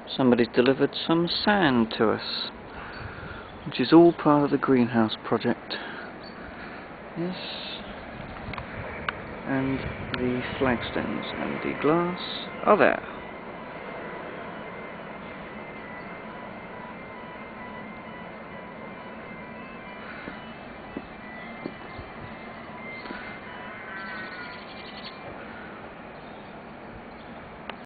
Somebody's delivered some sand to us, which is all part of the greenhouse project. Yes. And the flagstones and the glass are there.